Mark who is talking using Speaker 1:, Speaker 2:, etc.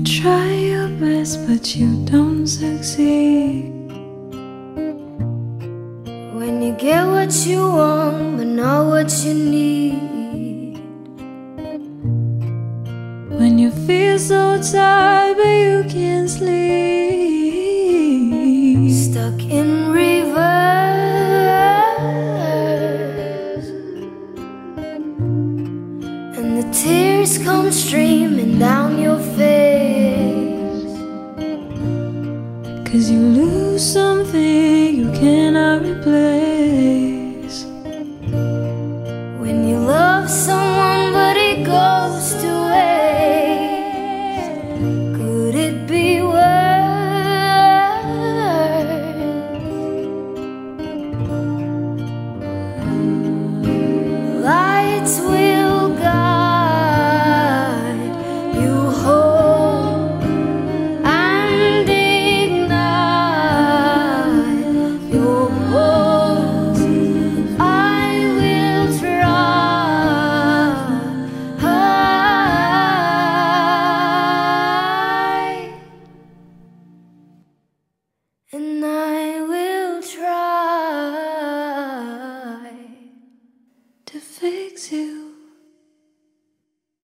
Speaker 1: try your best but you don't succeed.
Speaker 2: When you get what you want but not what you need.
Speaker 1: When you feel so tired but you can't sleep.
Speaker 2: Stuck in reverse, and the tears come streaming down your face.
Speaker 1: 'Cause you lose some